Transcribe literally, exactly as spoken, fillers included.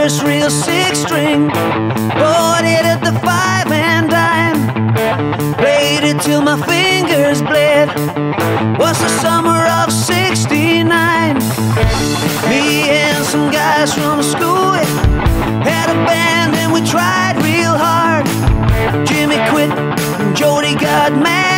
first real six string. Bought it at the five and dime. Played it till my fingers bled. Was the summer of sixty-nine. Me and some guys from school had a band and we tried real hard. Jimmy quit and Jody got mad.